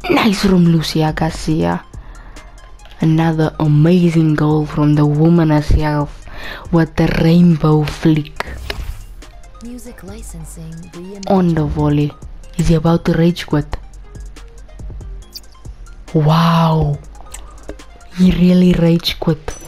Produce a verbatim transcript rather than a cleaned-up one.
Nice from Lucia Garcia. Another amazing goal from the woman herself. What a rainbow flick. Music licensing On the volley. Is he about to rage quit? Wow. He really rage quit.